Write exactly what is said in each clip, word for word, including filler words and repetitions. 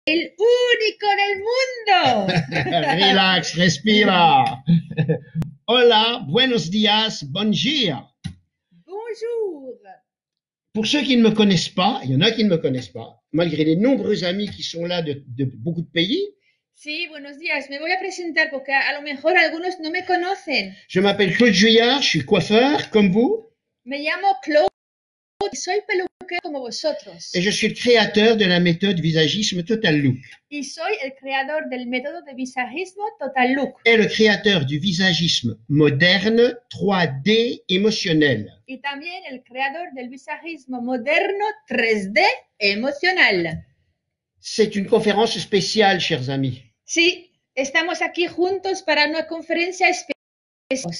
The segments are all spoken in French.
el único del mundo. Relax, respira. Hola, buenos días, bon dia. Bonjour. Pour ceux qui ne me connaissent pas, il y en a qui ne me connaissent pas, malgré les nombreux amis qui sont là de, de beaucoup de pays. Sí, buenos días. Me voy a presentar porque a lo mejor algunos no me conocen. Je m'appelle Claude Juillard, je suis coiffeur, comme vous. Me llamo Claude y soy peluquero como vosotros. Et je suis le créateur de la méthode visagisme Total Look. Y soy el creador del método de visajismo Total Look. Et le créateur du visagisme moderne trois D émotionnel. Y también el creador del visajismo moderno tres D emocional. C'est une conférence spéciale, chers amis. Sí, estamos aquí juntos para una conferencia especial.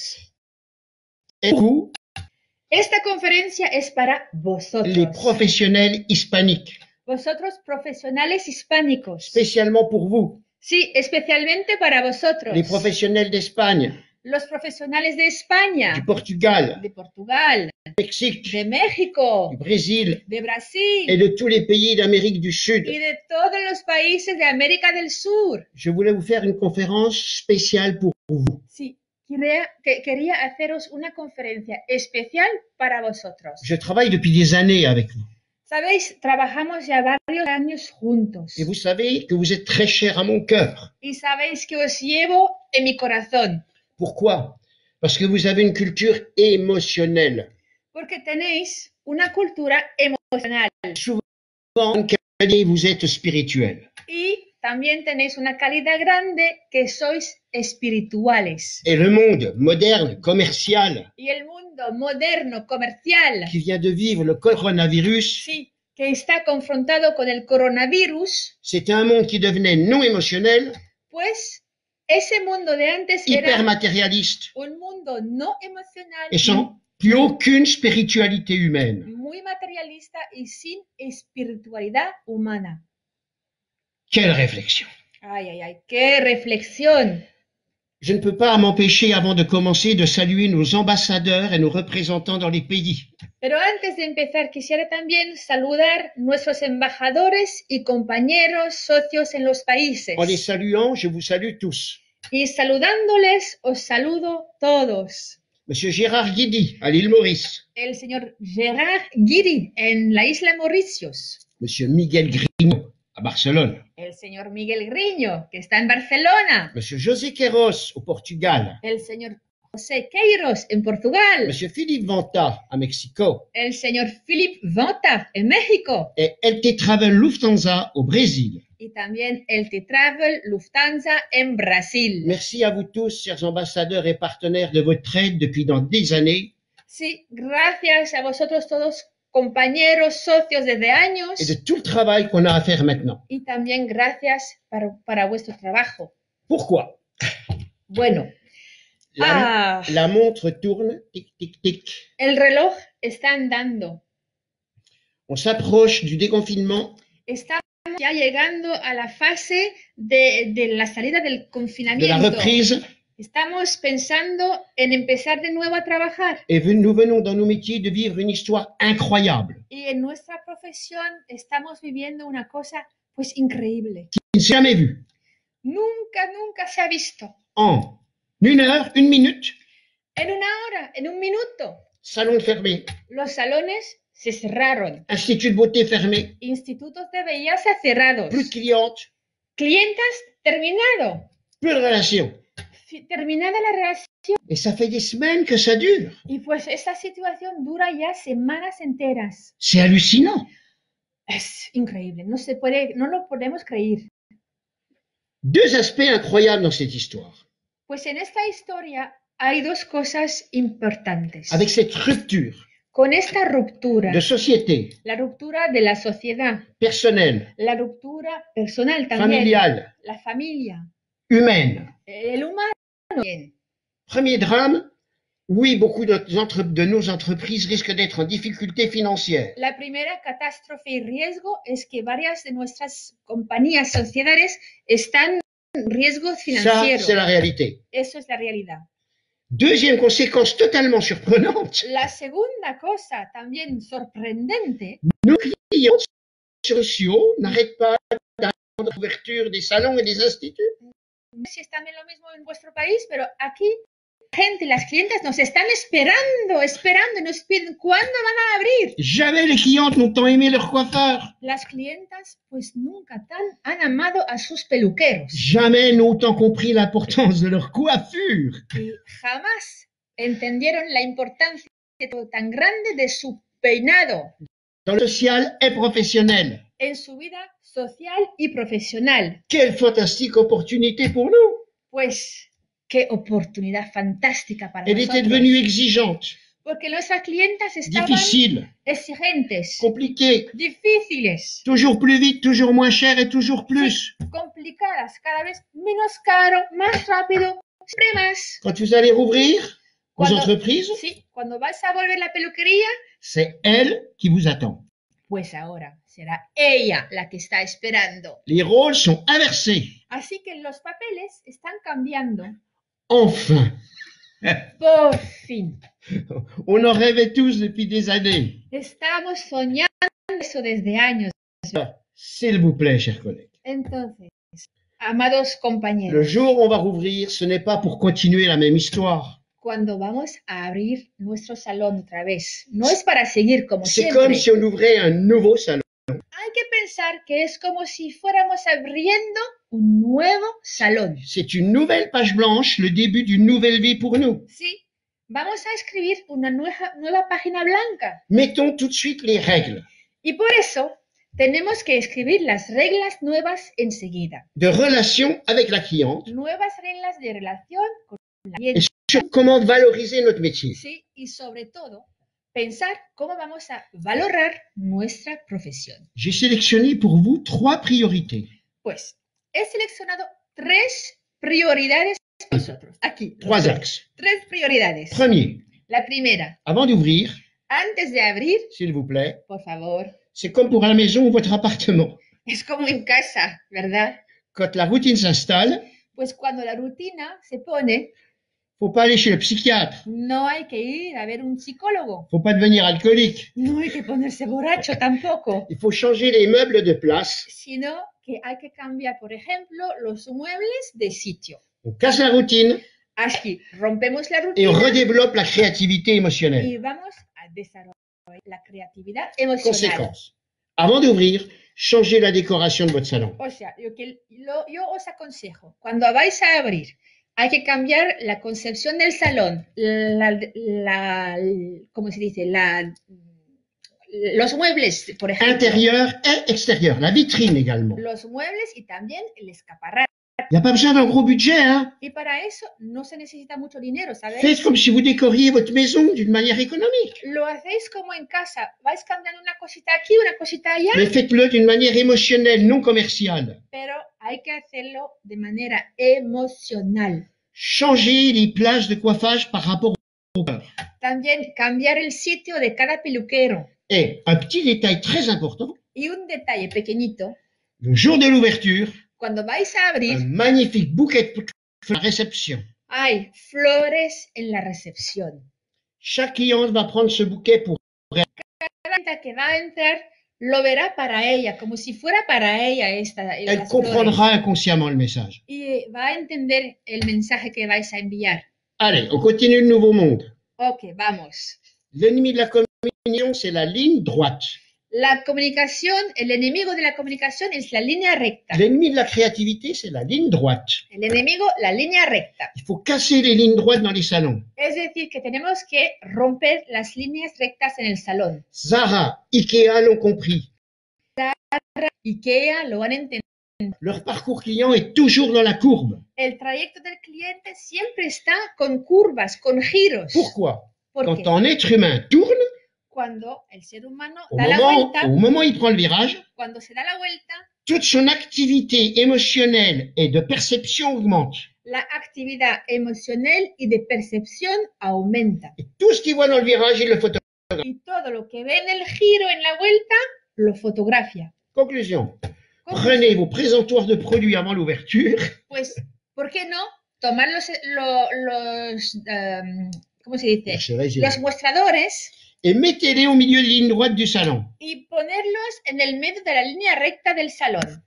Et vous, Esta conferencia es para vosotros. les professionnels hispaniques, Vosotros profesionales hispánicos. spécialement pour vous, Sí, especialmente para vosotros. les professionnels d'Espagne, Los profesionales de España, du Portugal, de Portugal, du Mexique, de México, du Brésil de Brasil et de tous les pays d'Amérique du Sud. y de todos los países de América del Sur. Je voulais vous faire une conférence spéciale pour vous. Sí, quería, que, quería haceros una conferencia especial para vosotros. Je travaille depuis des années avec vous. Sabéis, trabajamos ya varios años juntos. Et vous savez que vous êtes très cher à mon cœur. Y sabéis que os llevo en mi corazón. Pourquoi? Parce que vous avez une culture émotionnelle. Porque tenéis una cultura emocional. Souvent, vous êtes spirituel. Y también tenéis una calidad grande que sois espirituales. Et le monde moderne, commercial, Y el mundo moderno, comercial, qui vient de vivre le coronavirus, sí, que está confrontado con el coronavirus, c'était un monde qui devenait non émotionnel, pues ese mundo de antes hyper era matérialiste un mundo no emocional, et sans plus aucune spiritualité humaine. muy materialista y sin espiritualidad humana. Quelle réflexion! Ay, ay, ay, qué reflexión. Je ne peux pas m'empêcher, avant de commencer, de saluer nos ambassadeurs et nos représentants dans les pays. Pero antes de empezar, quisiera también saludar nuestros embajadores y compañeros socios en los países. En les saluant, je vous salue tous. Y saludándoles, os saludo todos. Monsieur Gérard Guidi, à l'île Maurice. El señor Gérard Guidi, en la isla Mauritius. Monsieur Miguel Grignot, à Barcelone. El señor Miguel Griño, que está en Barcelona. Monsieur José Queiroz, au Portugal. El señor José Queiroz, en Portugal. Monsieur Philippe Vanta, à Mexico. El señor Philippe Vanta, en México. Et L T Travel Lufthansa, au Brésil. Y también el T-Travel Lufthansa en Brasil. Merci à vous tous, chers ambassadeurs et partenaires, de votre aide depuis dans des années. Sí, gracias a vosotros todos, compañeros, socios desde años. Et de tout le travail qu'on a à faire maintenant. Y también gracias para, para vuestro trabajo. Pourquoi? Bueno. La, Ah, la montre tourne, tic, tic, tic. el reloj está andando. On s'approche du déconfinement. Estamos ya llegando a la fase de, de la salida del De la confinamiento. reprise, Estamos pensando en empezar de nuevo a trabajar. et nous venons dans nos métiers de vivre une histoire incroyable, Y en nuestra profesión estamos viviendo una cosa pues increíble. qui ne s'est jamais vue. Nunca, nunca se ha visto. En une heure, une minute, En una hora, en un minuto, salon fermé, los salones se cerraron. institut de beauté fermé, Institutos de belleza cerrados. plus de clientes, Clientas terminado. plus de relations. Fi- Terminada la relación. Et ça fait des semaines que ça dure. Y pues esta situación dura ya semanas enteras. C'est hallucinant. Es increíble, no se puede, no lo podemos creer. Deux aspects incroyables dans cette histoire. Pues en esta historia hay dos cosas importantes. Avec cette rupture Con esta ruptura, de société, la ruptura de la sociedad, personnelle, la ruptura personal también, familiale, la familia, humaine. el humano. Bien. Premier drame, oui, beaucoup de, entre- de nos entreprises risquent d'être en difficulté financière. La primera catástrofe y riesgo es que varias de nuestras compañías, sociedades, están en riesgo Ça, financiero. c'est la réalité. Eso es la realidad. Deuxième conséquence totalement surprenante, La segunda cosa también sorprendente, nos clients sociaux n'arrêtent pas l'ouverture des salons et des instituts. No sé si es también lo mismo en vuestro país, pero aquí la gente, las clientas nos están esperando, esperando y nos piden cuándo van a abrir. Jamais les clientes n'ont tant aimé leur coiffeur. Las clientas pues nunca tan han amado a sus peluqueros Jamais n'ont autant compris l'importance de leur coiffure. y jamás entendieron la importancia tan grande de su peinado Dans le social et professionnel. en su vida social y profesional. Quelle fantastique opportunité pour nous. Pues qué oportunidad fantástica para Elle était nosotros. devenue exigeante, Porque nuestras clientas estaban difficile, exigentes, compliquée, difíciles, toujours plus vite, toujours moins cher et toujours plus. complicadas, cada vez menos caro, más rápido, siempre más. Quand vous allez rouvrir vos Cuando, entreprises, sí, cuando vas a volver la peluquería, c'est elle qui vous attend. pues ahora será ella la que está esperando. Les rôles sont inversés. Así que los papeles están cambiando. Enfin, Por fin. on en rêvait tous depuis des années. Estábamos soñando eso desde años. S'il vous plaît, chers collègues. Entonces, amados Le compañeros, jour où on va rouvrir, ce n'est pas pour continuer la même histoire. cuando vamos a abrir nuestro salón otra vez, no es para seguir como C'est siempre. comme si on ouvrait un nouveau salon. Hay que pensar que es como si fuéramos abriendo un nuevo salón. C'est une nouvelle page blanche, le début d'une nouvelle vie pour nous. Sí, vamos a escribir una nueva, nueva página blanca. Mettons tout de suite les règles Y por eso tenemos que escribir las reglas nuevas enseguida. de relation avec la cliente Nuevas reglas de relación con la et cliente. sur comment valoriser notre métier. Sí, y sobre todo, pensar cómo vamos a valorar nuestra profesión. J'ai sélectionné pour vous trois priorités. Pues he seleccionado tres prioridades para nosotros. Aquí. Trois axes. Tres prioridades. Premier, La primera, avant d'ouvrir, antes de abrir, s'il vous plaît, por favor, c'est comme pour la maison ou votre appartement. es como en casa, ¿verdad? Quand la routine s'installe, Pues cuando la rutina se pone, faut pas aller chez le psychiatre, no hay que ir a ver un psicólogo, faut pas devenir alcoolique. no hay que ponerse borracho tampoco, Il faut changer les meubles de place. sino que hay que cambiar, por ejemplo, los muebles de sitio. On casse la routine Así, rompemos la et on rutina redéveloppe la créativité émotionnelle. y vamos a desarrollar la creatividad emocional. Conséquence. Avant d'ouvrir, changez la décoration de votre salon. O sea, yo, que, lo- yo os aconsejo, cuando vais a abrir, hay que cambiar la concepción del salón, la, la, ¿cómo se dice? La, los muebles, por ejemplo. Intérieur et extérieur, la vitrine également. Los muebles y también el escaparate. Il n'y a pas besoin d'un gros budget, hein. Y para eso no se necesita mucho dinero, ¿sabes? Faites comme si vous décoriez votre maison d'une manière économique. Lo hacéis como en casa, vais cambiando una cosita aquí, una cosita allá, Mais faites-le d'une manière émotionnelle, non commerciale. pero hay que hacerlo de manera emocional. Changez les places de coiffage par rapport au cœur. También cambiar el sitio de cada peluquero. Et un petit détail très important, Y un detalle pequeñito, le jour de l'ouverture, cuando vais a abrir, un magnifique bouquet de fleurs à la réception. hay flores en la recepción. Chaque cliente va prendre ce bouquet pour La clienta que va a entrar lo verá para ella, como si fuera para ella esta, elle las flores. comprendra inconsciemment le message. Y va a entender el mensaje que vais a enviar. Allez, on continue le nouveau monde. Ok, vamos. L'ennemi de la communion, c'est la ligne droite. La comunicación, el enemigo de la comunicación es la línea recta. L'ennemi de la créativité, c'est la ligne droite. El enemigo, la línea recta. Il faut casser les lignes droites dans les salons. Es decir, que tenemos que romper las líneas rectas en el salón. Zara, Ikea l'ont compris. IKEA lo han entendido. Leur parcours client est toujours dans la courbe. El trayecto del cliente siempre está con curvas, con giros. Pourquoi? Porque Quand un être humain tourne, cuando el ser humano au da la moment, vuelta, au moment où il prend le virage, cuando se da la vuelta, toute son activité émotionnelle et de perception augmente. la actividad emocional y de percepción aumenta. Et tout ce qu'il voit dans le virage, il le photographie. Y todo lo que ve en el giro, en la vuelta, lo fotografia. Conclusion. Prenez vos présentoirs de produits avant l'ouverture. Pues, ¿por qué no tomar los, lo- los, um, ¿cómo se dice? Los mostradores Et mettez-les au milieu des lignes droites du salon. y ponerlos en el medio de la línea recta del salón.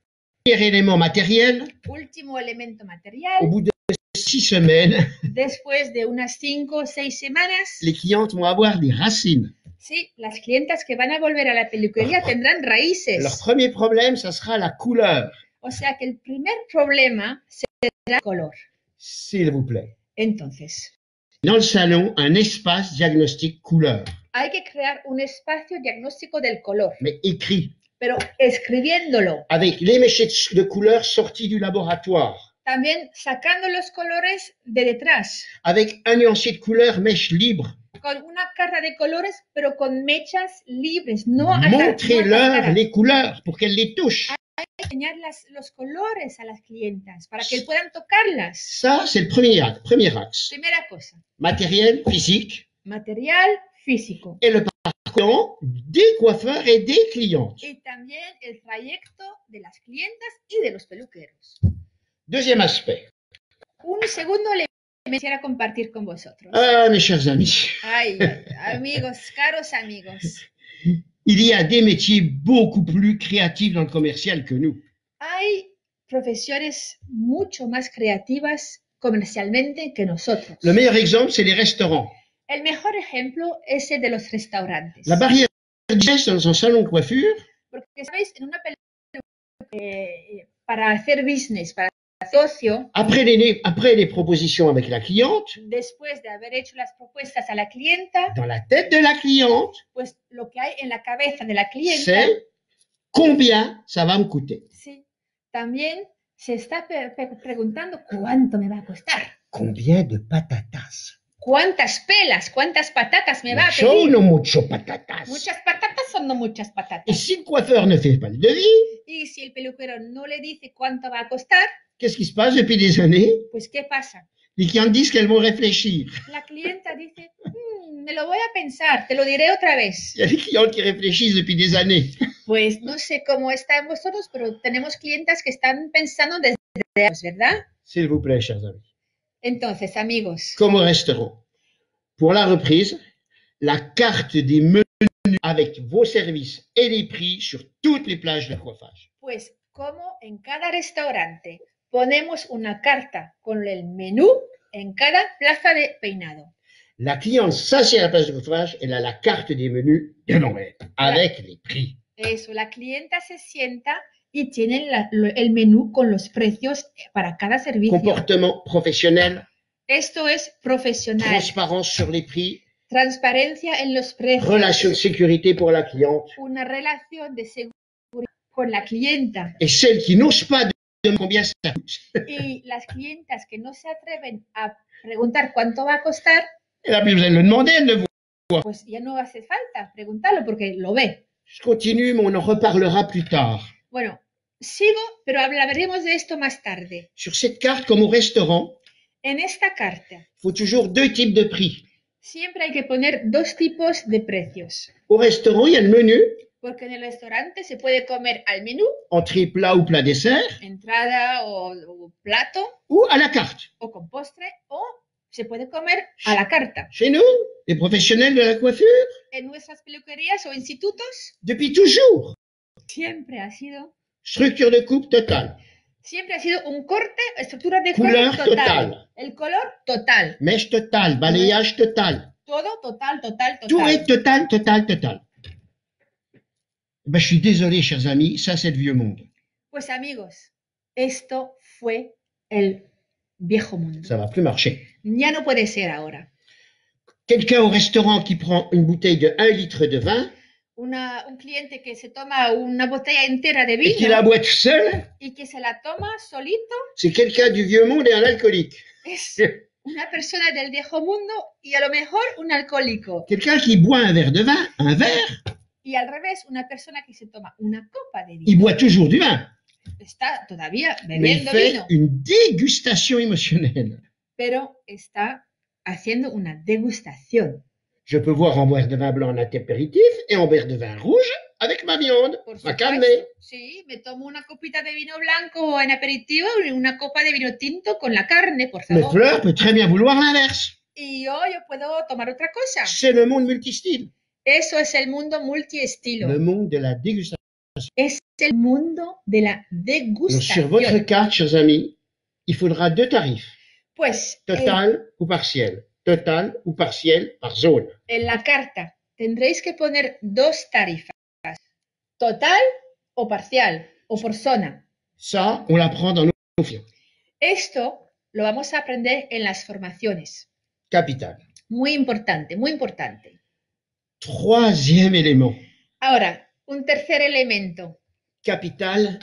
élément matériel, último elemento au material, bout de six semaines, después de unas cinco o seis semanas, les clientes vont avoir des racines. sí, las clientas que van a volver a la peluquería Leur- tendrán Leur raíces. premier problème, ça sera la couleur, O sea que el primer problema será el color. s'il vous plaît. Entonces, Dans le salon, un espace diagnostic couleur, hay que crear un espacio diagnóstico del color, mais écrit, pero escribiéndolo. avec les méchets de couleur sortis du laboratoire, También sacando los colores de detrás, avec un nuancier de couleur mèche libre. con una carta de colores, pero con mechas libres, no atar- no Montrez-leur atascadas. les couleurs pour qu'elles les touchent. Enseñar las- los colores a las clientas para que puedan tocarlas. Ça, c'est le premier axe. Premier axe. Primera cosa, Matériel, physique, material físico. et le parcours des coiffeurs et des clientes. Y también el trayecto de las clientas y de los peluqueros. Deuxième aspect. Un segundo elemento que me quisiera compartir con vosotros. Ah, mes chers amis, Ay, ay, amigos, caros amigos. il y a des métiers beaucoup plus créatifs dans le commercial que nous. Hay profesiones mucho más creativas comercialmente que nosotros. Le meilleur exemple, c'est les restaurants. El mejor ejemplo es el de los restaurantes. La barrière d'hygiène dans un salon de coiffure, Porque, ¿sabéis? En una peluquería, eh, para hacer business, para hacer ocio, après les, après les propositions avec la cliente, después de haber hecho las propuestas a la clienta, dans la tête de la cliente, pues lo que hay en la cabeza de la clienta, c'est combien ça va me coûter. sí, también se está pe- pe- preguntando cuánto me va a costar, Combien de patatas? cuántas pelas, cuántas patatas me va a Mucho o pedir. no mucho patatas? Muchas patatas son no muchas Et patatas. si le coiffeur ne fait pas le devis, Y si el peluquero no le dice cuánto va a costar, qu'est-ce qui se passe depuis des années? pues ¿qué pasa? Les clientes disent qu'elles vont réfléchir. La clienta dice, "Mm, me lo voy a pensar, te lo diré otra vez. Il y a des clientes qui réfléchissent depuis des années. Pues no sé cómo están vosotros, pero tenemos clientas que están pensando desde años, ¿verdad? S'il vous plaît, chers amis. Entonces, amigos, Comme au restaurant. Pour la reprise, la carte des menus avec vos services et les prix sur toutes les plages de coiffage. pues como en cada restaurante ponemos una carta con el menú en cada plaza de peinado. La cliente s'assied à la plage de coiffage, elle a la carte des menus devant elle, avec les prix. Eso, la clienta se sienta y tiene la- lo- el menú con los precios para cada servicio. Comportement professionnel, Esto es profesional. transparence sur les prix, Transparencia en los precios. relation de sécurité pour la cliente. Una relación de seguridad con la clienta. Et celles qui n'osent pas demander combien ça coûte, Y las clientas que no se atreven a preguntar cuánto va a costar, elle n'a plus besoin de le demander, elle le voit. pues ya no hace falta preguntarlo porque lo ve. Je continue, mais on en reparlera plus tard. Bueno, sigo, pero hablaremos de esto más tarde. Sur cette carte, comme au restaurant, En esta carta il faut toujours deux types de prix. siempre hay que poner dos tipos de precios. Au restaurant, il y a le menu, Porque en el restaurante se puede comer al menú, entrée, plat ou plat dessert, entrada o, o plato, ou à la carte. o con postre, o se puede comer a la carta. Chez nous, les professionnels de la coiffure, En nuestras peluquerías o institutos depuis toujours, siempre ha sido, structure de coupe totale, siempre ha sido un corte, estructura de Couleur corte total. totale. El color total. mèche totale, balayage total. Todo total, total, Tout total. est total, total, total. Ben, je suis désolé, chers amis, ça c'est le vieux monde. Pues amigos, esto fue el viejo mundo. Ça va plus marcher. Ya no puede ser ahora. Quelqu'un au restaurant qui prend une bouteille de un litre de vin Una, un cliente que se toma una botella entera de et qui la vino boit tout seul, y que se la toma solito, c'est quelqu'un du vieux monde et un alcoolique. es una persona del viejo mundo y a lo mejor un alcohólico. Quelqu'un qui boit un verre de vin, un verre, Y al revés, una persona que se toma una copa de il vino. boit toujours du vin, Está todavía mais il bebiendo fait vino, une dégustation émotionnelle. pero está haciendo una degustación. Je peux boire un verre de vin blanc en apéritif et un verre de vin rouge avec ma viande, Por ma supuesto. carne. Sí, me tomo una copita de vino blanco en aperitivo y una copa de vino tinto con la carne, por Mais favor. Fleur peut très bien vouloir l'inverse. Y yo, yo puedo tomar otra cosa. C'est le monde multistyle, Eso es el mundo multiestilo. le monde de la dégustation. Es el mundo de la Donc, sur votre degustación. carte, chers amis, il faudra deux tarifs, Pues en, total ou partiel. Total ou partiel par zone. en la carta tendréis que poner dos tarifas, total o parcial o por zona. Ça, on l'apprend dans nos formations. Esto lo vamos a aprender en las formaciones. Capital. Muy importante, muy importante. Troisième élément. Ahora, un tercer elemento. Capital,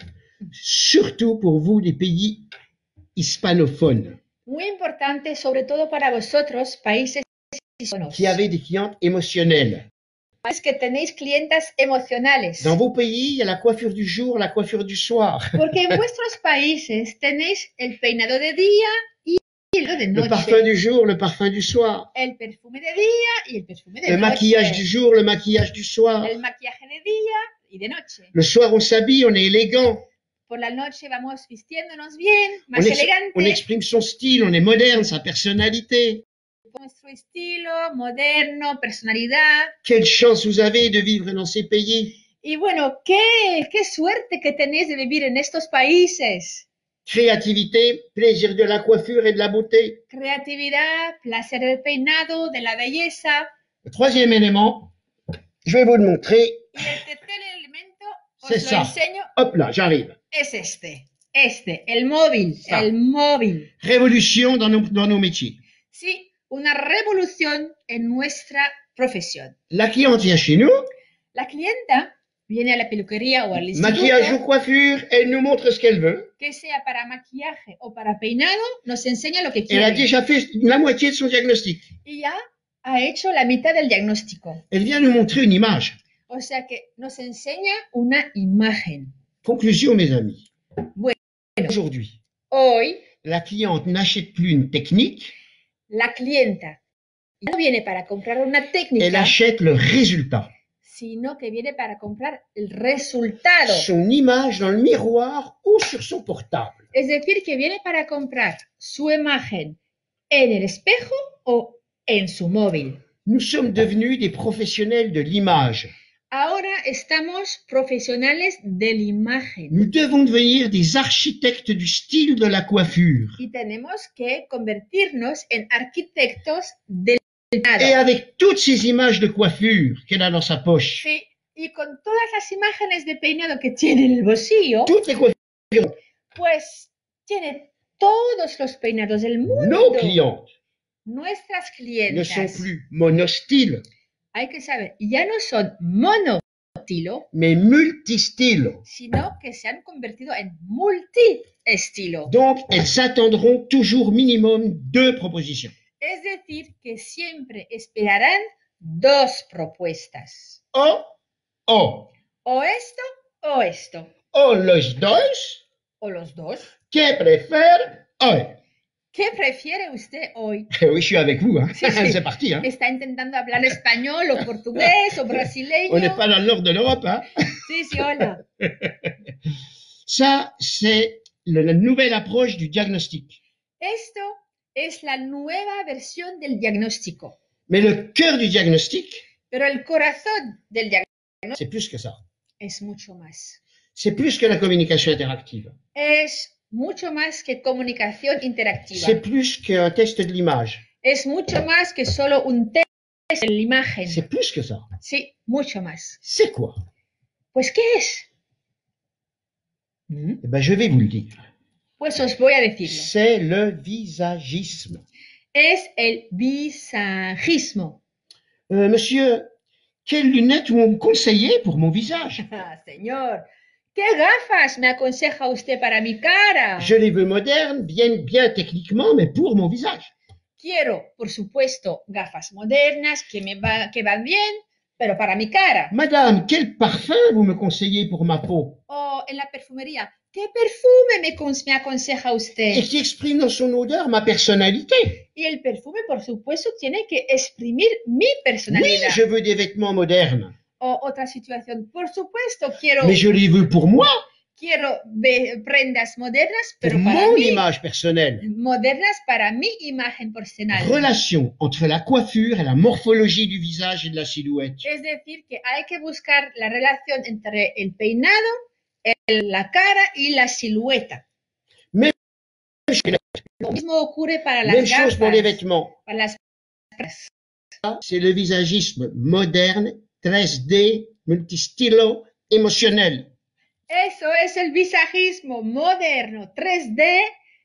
surtout pour vous, les pays hispanophones, Muy importante, sobre todo para vosotros, países hispanos, qui avez des clientes émotionnelles. que tenéis clientas emocionales. Dans vos pays, il y a la coiffure du jour, la coiffure du soir. Porque en vuestros países tenéis el peinado de día y el de Le noche. parfum du jour, le parfum du soir. El perfume de día y el perfume de Le noche. maquillage du jour, le maquillage du soir. El maquillaje de día y de noche. Le soir, on s'habille, on est élégant. Por la noche vamos vistiéndonos bien, On, más ex- elegante. on exprime son style, on est moderne, sa personnalité. Nuestro estilo, moderno, personalidad. Quelle chance vous avez de vivre dans ces pays. Y bueno, qué, qué suerte que tenéis de vivir en estos países. Créativité, plaisir de la coiffure et de la beauté. Creatividad, placer del peinado, de la belleza. Le troisième élément, je vais vous le montrer. Y el tercer elemento, os C'est lo ça. enseño, Hop là, j'arrive. es este. Este, el móvil, Ça. el móvil. Révolution dans nos, dans nos métiers. Sí, una revolución en nuestra profesión. La cliente vient chez nous, La clienta viene a la peluquería o al maquillage ou instituto, coiffure, elle nous montre ce qu'elle veut. que sea para maquillaje o para peinado, nos enseña lo que Elle a quiere. déjà fait la moitié de son diagnostic. Y ya ha hecho la mitad del diagnóstico. Elle vient nous montrer une image. O sea que nos enseña una imagen. Conclusion, mes amis. Bueno. Aujourd'hui, Hoy, la cliente n'achète plus une technique, la clienta no viene para comprar una elle técnica, achète le résultat. sino que viene para comprar el resultado. Son image dans le miroir ou sur son portable. Es decir, que viene para comprar su imagen en el espejo o en su móvil. Nous sommes devenus des professionnels de l'image. Ahora estamos profesionales de la imagen Nous devons devenir des architectes du style de la coiffure. y tenemos que convertirnos en arquitectos del Et peinado. avec toutes ces images de coiffure qu'elle a dans sa poche, Sí, y con todas las imágenes de peinado que tiene en el bolsillo, toutes les coiffures, pues tiene todos los peinados del mundo. nos clientes Nuestras ne sont clientas, plus monostyles, hay que saber, ya no son monostilo, mais multistyles. sino que se han convertido en multi-estilo. Donc, elles s'attendront toujours minimum deux propositions. Es decir, que siempre esperarán dos propuestas. O, o, O esto o esto. o los dos, O los dos. que préfère hoy. ¿Qué prefiere usted hoy? Oui, je suis avec vous, hein. Sí, sí. C'est parti, hein. ¿Está intentando hablar español o portugués o On n'est brasileño? pas dans le nord de l'Europe, hein. Sí, sí, hola. Ça, c'est le- la nouvelle approche du diagnostic. Esto es la nueva versión del diagnóstico. Mais le cœur du diagnostic, Pero el corazón del diagnóstico c'est plus que ça. es mucho más. C'est plus que la communication interactive. Es mucho más que comunicación interactiva. C'est plus qu'un test de l'image. Es mucho más que solo un test de la imagen. C'est plus que ça. Sí, mucho más. C'est quoi? Pues, ¿qué es? ¿Mm? Eh ben, je vais vous le dire. Pues os voy a decirlo. C'est le visagisme. Es el visajismo. Euh, monsieur, quelles lunettes vous me conseillez pour mon visage? Ah, señor, ¿qué gafas me aconseja usted para mi cara? Je les veux modernes, bien, bien techniquement, mais pour mon visage. Quiero, por supuesto, gafas modernas que, me va- que van bien, pero para mi cara. Madame, quel parfum vous me conseillez pour ma peau? O en la perfumería, ¿qué perfume me, cons- me aconseja Et usted? qui exprime dans son odeur ma personnalité. Y el perfume, por supuesto, tiene que exprimir mi Oui, personalidad. je veux des vêtements modernes, O otra situación, por supuesto, quiero, mais je les veux pour moi. quiero ve- prendas modernas, pour pero para mon mí, image personnelle. modernas para mi imagen personal. Relation entre la coiffure et la morphologie du visage et de la silhouette. Es decir, que hay que buscar la relación entre el peinado, el- la cara y la silueta. Même, Lo mismo ocurre para las même chose pour les gafas, vêtements. para las C'est le visagisme moderne, tres D, multistilo, émotionnel. Eso es el visajismo moderno, tres D,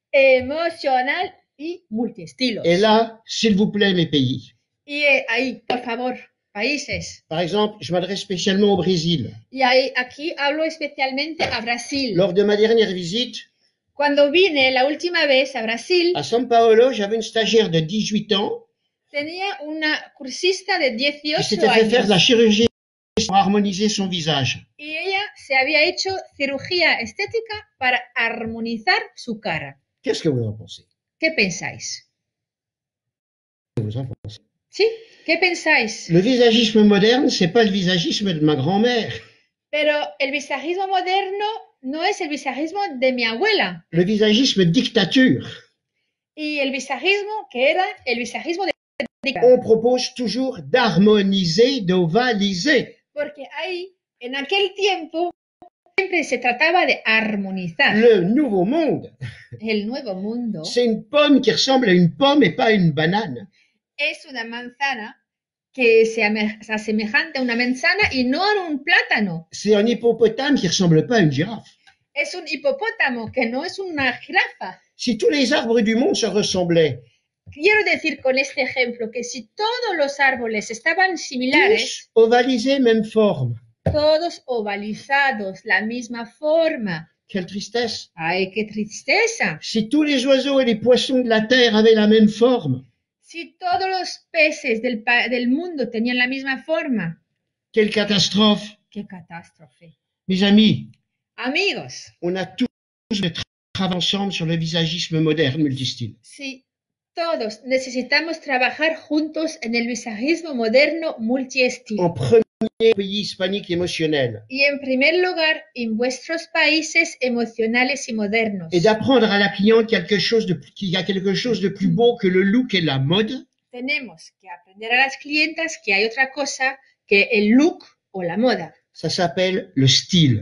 emocional y multiestilos. Et là, s'il vous plaît, mes pays. Y eh, ahí, por favor, países. Par exemple, je m'adresse spécialement au Brésil. Y ahí, aquí hablo especialmente a Brasil. Lors de ma dernière visite Cuando vine la última vez a Brasil, à São Paulo, j'avais une stagiaire de dix-huit ans tenía una cursista de qui dieciocho s'était fait faire de la años. chirurgie pour harmoniser son visage. Y ella se había hecho cirugía estética para armonizar su cara. Qu'est-ce que vous en pensez? ¿Qué pensáis? Vous en pensez? ¿Sí? ¿Qué pensáis? Le visagisme moderne, c'est pas le visagisme de ma grand-mère. Pero el visajismo moderno no es el visajismo de mi abuela. Le visagisme dictature. Y el visajismo que era el visajismo de On propose toujours d'harmoniser, d'ovaliser. porque ahí, en aquel tiempo, siempre se trataba de armonizar. Le nouveau monde, El nuevo mundo c'est une pomme qui ressemble à une pomme et pas à une banane. es una manzana que se ame- se asemejante a una manzana y no a un plátano. C'est un hippopotame qui ressemble pas à une girafe. Es un hipopótamo que no es una jirafa. Si tous les arbres du monde se ressemblaient, Quiero decir con este ejemplo que si todos los árboles estaban similares, tous ovalisés, même forme. todos ovalizados, la misma forma. Quelle tristesse. ¡Ay, qué tristeza! Si tous les oiseaux et les poissons de la terre avaient la même forme, Si todos los peces del, pa- del mundo tenían la misma forma, quelle catastrophe. ¡qué catástrofe! Mes amis, Amigos, on a tous de tra- travailler ensemble sur le visagisme moderne multistyle. si todos necesitamos trabajar juntos en el visajismo moderno multiestilo. En premier pays hispanique émotionnel. Y en primer lugar, en vuestros países emocionales y modernos. Et d'apprendre à la cliente quelque chose de, qu'il y a quelque chose de plus beau que le look et la mode. Tenemos que aprender a las clientas que hay otra cosa que el look o la moda. Ça s'appelle le style,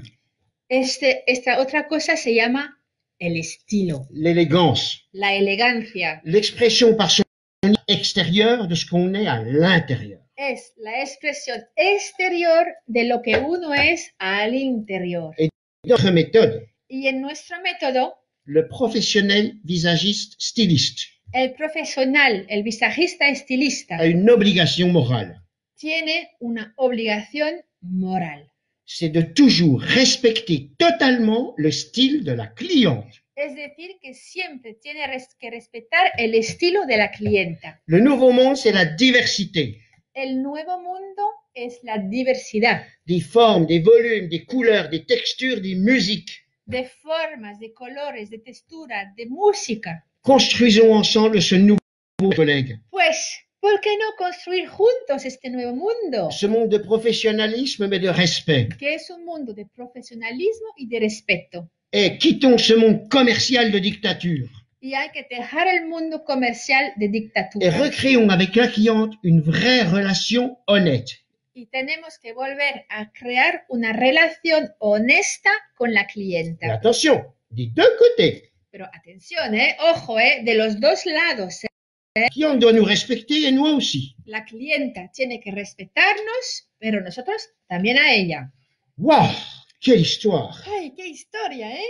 Este, esta otra cosa se llama el estilo, l'élégance, la elegancia. l'expression par son extérieur de ce qu'on est à l'intérieur. Es la expresión exterior de lo que uno es al interior. Notre méthode, Y en nuestro método, le professionnel visagiste styliste el profesional, el visajista estilista, a une obligation morale. tiene una obligación moral. C'est de toujours respecter totalement le style de la cliente. Es decir, que siempre tiene res- que respetar el estilo de la clienta. Le nouveau monde, c'est la diversité. El nuevo mundo es la diversidad Des formes, des volumes, des couleurs, des textures, des musiques. de formas, de colores, de textura, de música. Construisons ensemble ce nouveau collègue. Pues, ¿por qué no construir juntos este nuevo mundo? Ce monde de professionnalisme mais de respect. Que es un mundo de profesionalismo y de respeto. Et quittons ce monde commercial de dictature. Y hay que dejar el mundo comercial de Et dictatura. recréons avec la cliente une vraie relation honnête. Y tenemos que volver a crear una relación honesta con la Et clienta. attention, des deux côtés. Pero atención, ¿eh? Ojo, ¿eh? De los dos lados. ¿eh? La cliente doit nous respecter et nous aussi. La clienta tiene que respetarnos, pero nosotros también a ella. Waouh, quelle histoire! ¡Ay, qué historia, eh!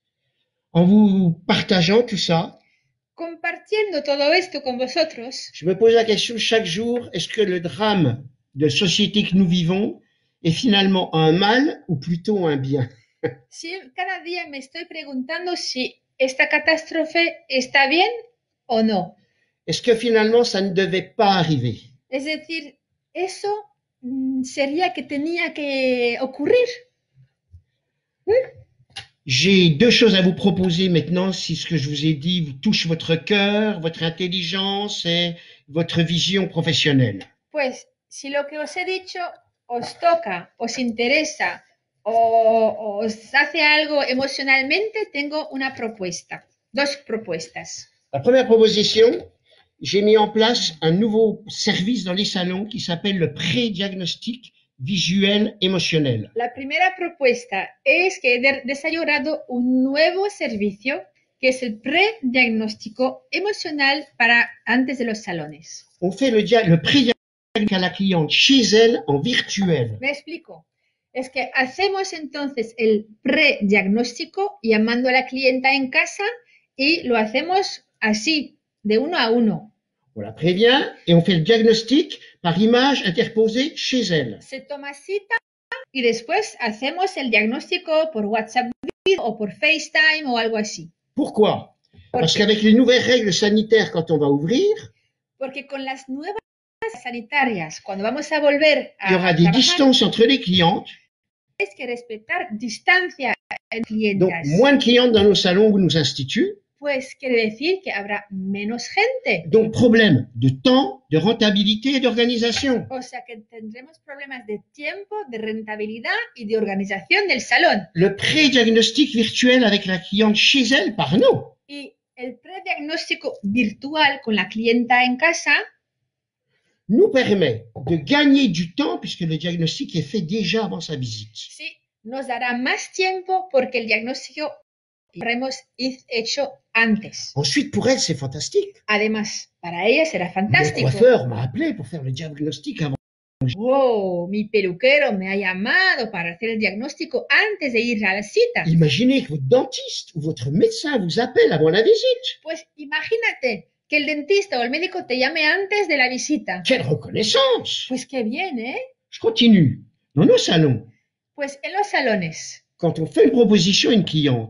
En vous partageant tout ça, Compartiendo todo esto con vosotros, je me pose la question chaque jour, est-ce que le drame de société que nous vivons est finalement un mal ou plutôt un bien? si cada día me estoy preguntando si esta catástrofe está bien o no. Est-ce que finalement ça ne devait pas arriver? Es decir, eso mm, sería que tenía que ocurrir. J'ai deux choses à vous proposer maintenant, si ce que je vous ai dit vous touche votre cœur, votre intelligence et votre vision professionnelle. Pues, si lo que os he dicho os toca, os interesa o os hace algo emocionalmente, tengo una propuesta, dos propuestas. La première proposition, j'ai mis en place un nouveau service dans les salons qui s'appelle le pré-diagnostic visuel émotionnel. La primera propuesta es que he desarrollado un nuevo servicio que es el prediagnóstico emocional para antes de los salones. On fait le, dia- le pré-diagnostic à la cliente chez elle en virtuel. Me explico. Es que hacemos entonces el prediagnóstico llamando a la clienta en casa y lo hacemos así, de uno a uno. On la prévient et on fait le diagnostic par image interposée chez elle. Se toma cita y después hacemos el diagnóstico por WhatsApp o por FaceTime o algo así. Pourquoi? ¿Por Parce qué? qu'avec les nouvelles règles sanitaires, quand on va ouvrir, Porque con las nuevas sanitarias, cuando vamos a volver il y a aura des trabajar, distances entre les clientes, es que respetar distancia en donc clientas. moins de clientes dans nos salons ou nos instituts. Pues quiere decir que habrá menos gente. Donc problème de temps, de rentabilité et d'organisation. O sea que tendremos problemas de tiempo, de rentabilidad y de organización del salón. Le pré-diagnostic virtuel avec la cliente chez elle par nous Y el prediagnóstico virtual con la clienta en casa nous permet de gagner du temps puisque le diagnostic est fait déjà avant sa visite. sí nos dará más tiempo porque el diagnóstico lo habremos hecho antes. Ensuite, pour elle, c'est fantastique. Además, para ella será Mon fantástico. coiffeur m'a appelé pour faire le diagnostic avant. Wow, mi peluquero me ha llamado para hacer el diagnóstico antes de ir a la cita. Imaginez que votre dentiste ou votre médecin vous appelle avant la visite. Pues imagínate que el dentista o el médico te llame antes de la visita. Quelle reconnaissance! Pues qué bien, ¿eh? Je continue. Dans nos salons, Pues en los salones, quand on fait une proposition à une cliente,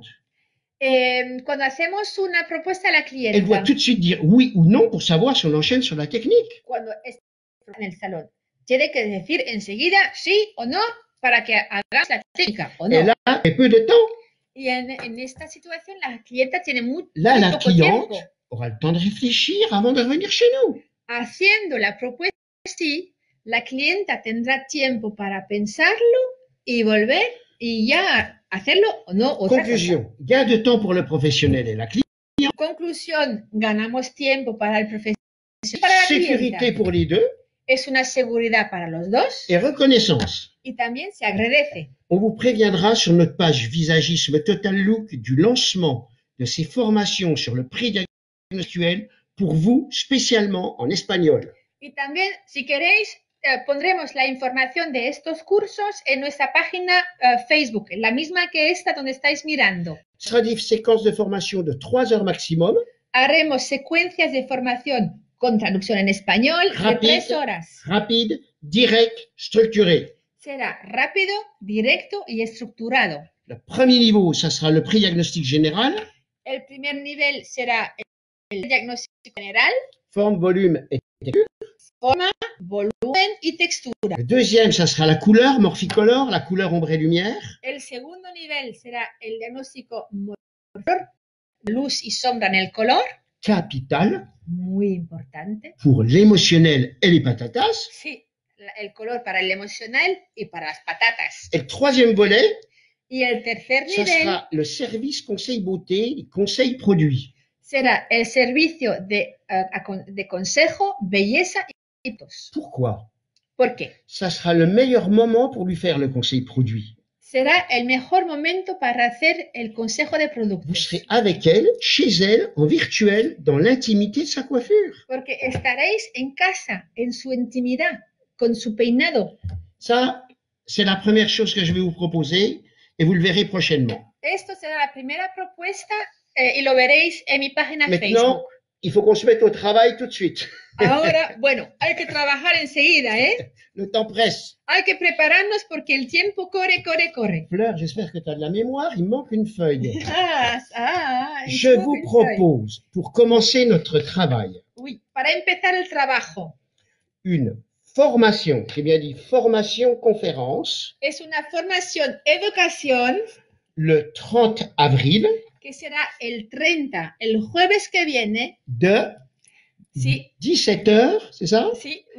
eh, cuando hacemos una propuesta a la elle doit clienta, tout de suite dire oui ou non pour savoir si on enchaîne sur la technique. cuando está en el salón, tiene que decir enseguida sí o no para que hagamos la técnica o no. Elle a très peu de temps. Y en, en esta situación la clienta tiene muy, Là, muy la poco cliente tiempo. aura le temps de réfléchir avant de revenir chez nous. Haciendo la propuesta así, la clienta tendrá tiempo para pensarlo y volver y ya hacerlo o no. Otra Conclusion, gain de temps pour le professionnel et la cliente, cosa. Conclusión, ganamos tiempo para el profesional y para la sécurité clienta. pour les deux Es una seguridad para los dos et reconnaissance. y también se agradece. On vous préviendra sur notre page Visagisme Total Look du lancement de ces formations sur le pré-diagnostic pour vous, spécialement en espagnol. Y también, si queréis, eh, pondremos la información de estos cursos en nuestra página eh, Facebook, la misma que esta donde estáis mirando. Ce sera des séquences de formation de trois heures maximum, Haremos secuencias de formación con traducción en español de Rápido. tres horas. rapides, directes, structurées. Será rápido, directo y estructurado. Le premier niveau, ça sera le pré-diagnostic général, El primer nivel será el diagnóstico general, forme, volume et texture. forma, volumen y textura. Le deuxième, ça sera la couleur, morphicolor, la couleur ombre et lumière. El segundo nivel será el diagnóstico motor, luz y sombra en el color, Capital muy importante. pour l'émotionnel et les patatas. Sí, la- el color para el emocional y para las patatas. Et le troisième volet, Y el tercer ça nivel sera le service conseil beauté, et conseil produit. será el servicio de, eh, acon- de consejo, belleza y productos. Pourquoi? ¿Por qué? Ça sera le meilleur moment pour lui faire le conseil produit. Será el mejor momento para hacer el consejo de Vous productos. serez avec elle, chez elle, en virtuel, dans l'intimité de sa coiffure. Porque estaréis en casa, en su intimidad, con su peinado. Ça, c'est la première chose que je vais vous proposer et vous le verrez prochainement. Esto será la primera propuesta eh, y lo veréis en mi página Maintenant, Facebook. il faut qu'on se mette au travail tout de suite. Ahora, bueno, hay que trabajar enseguida, ¿eh? Le temps presse. Hay que prepararnos porque el tiempo corre, corre, corre. Fleur, j'espère que tu as de la mémoire, il me manque une feuille. Ah, ah, Je esto vous que propose, pour commencer notre travail, soy. Oui, para empezar el trabajo. une formation, j'ai bien dit formation conférence, Es una formación, educación, le trente avril que será el treinta, el jueves que viene. de Sí, dix-sept heures, c'est ça? sí, oui,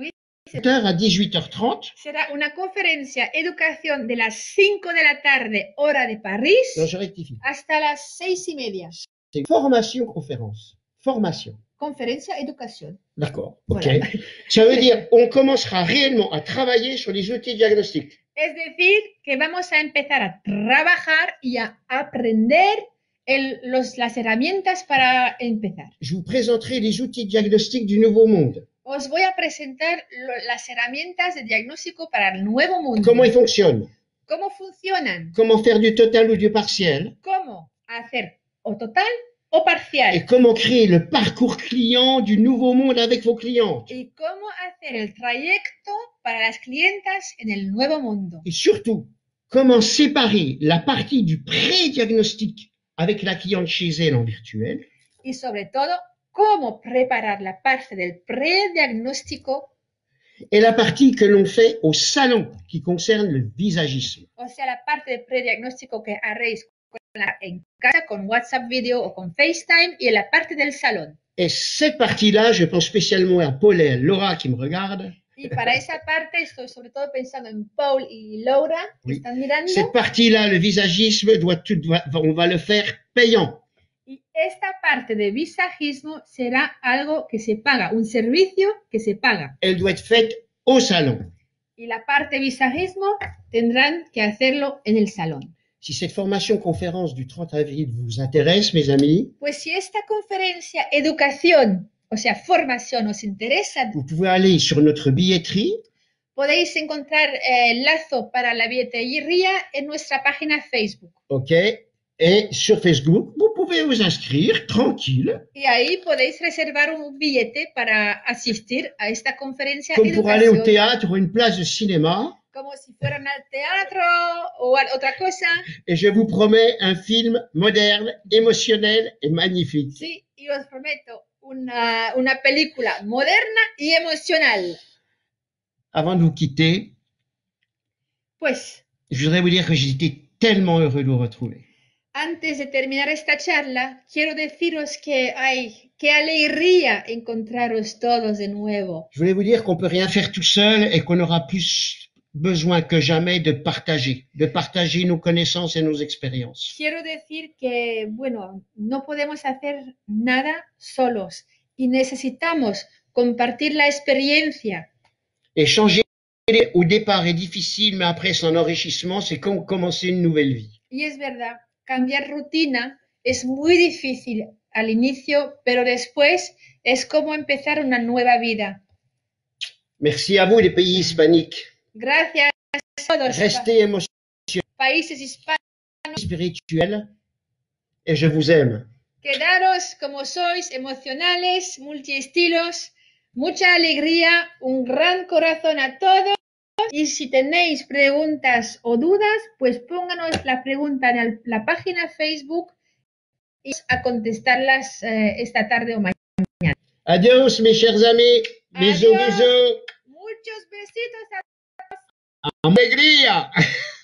à dix-huit heures trente. será una conferencia educación de las cinco de la tarde, hora de París, Non, je rectifie. hasta las seis y media. C'est formation conférence. Formation. Conferencia educación. D'accord. Ok. Voilà. Ça veut dire on commencera réellement à travailler sur les outils diagnostiques. Es decir, que vamos a empezar a trabajar y a aprender el, los, las herramientas para empezar. Je vous présenterai les outils diagnostiques du nouveau monde. Os voy a presentar lo, las herramientas de diagnóstico para el nuevo mundo. Comment ils fonctionnent. ¿Cómo funcionan? Comment faire du total ou du partiel. ¿Cómo hacer o total o parcial? Et comment créer le parcours client du nouveau monde avec vos clientes. Y cómo hacer el trayecto para las clientas en el nuevo mundo. Et surtout, comment séparer la partie du pré-diagnostic avec la cliente chez elle en virtuel. Y sobre todo, cómo preparar la parte del prediagnóstico. Et la partie que l'on fait au salon qui concerne le visagisme. O sea, la parte del prediagnóstico que haréis en casa con WhatsApp Video o con FaceTime y en la parte del salón. Et cette partie-là, je pense spécialement à Paul et à Laura qui me regardent. Y para esa parte estoy sobre todo pensando en Paul y Laura que Oui. están mirando. Cette partie-là, le visagisme, doit tout, doit- on va le faire payant. Y esta parte de visajismo será algo que se paga, un servicio que se paga. Elle doit être faite au salon. Y la parte visajismo tendrán que hacerlo en el salón. Si cette formation conférence du trente avril vous intéresse, mes amis, Pues si esta conferencia educación, o sea, formación os interesa, vous pouvez aller sur notre billetterie. podéis encontrar eh, el lazo para la billetería en nuestra página Facebook. OK? Et sur Facebook, vous pouvez vous inscrire tranquille, Y ahí podéis reservar un billete para asistir a esta conferencia comme pour aller au educación, théâtre ou une place de cinéma. como si fueran al teatro o a otra cosa. Et je vous promets un film moderne, émotionnel et magnifique. Sí, y os prometo una, una película moderna y emocional. Avant de vous quitter, Pues, je voudrais vous dire que j'étais tellement heureux de vous retrouver. antes de terminar esta charla, quiero deciros que, ay, qué alegría encontraros todos de nuevo. Je voulais vous dire qu'on peut rien faire tout seul et qu'on aura plus besoin que jamais de partager, de partager nos connaissances et nos expériences. Quiero decir que, bueno, no podemos hacer nada solos y necesitamos compartir la experiencia. Et changer au départ est difficile, mais après son enrichissement, c'est comme commencer une nouvelle vie. Y es verdad, cambiar rutina es muy difícil al inicio, pero después es como empezar una nueva vida. Merci à vous, les pays hispaniques. Gracias a todos Restez émotionnels, países hispanos, spirituels, et je vous aime. quedaros como sois, emocionales, multiestilos, mucha alegría, un gran corazón a todos. Y si tenéis preguntas o dudas, pues pónganos la pregunta en el- la página Facebook y a contestarlas eh, esta tarde o mañana. Adios, mes chers amis. Bisous, Adiós. bisous. Muchos besitos a Alegría.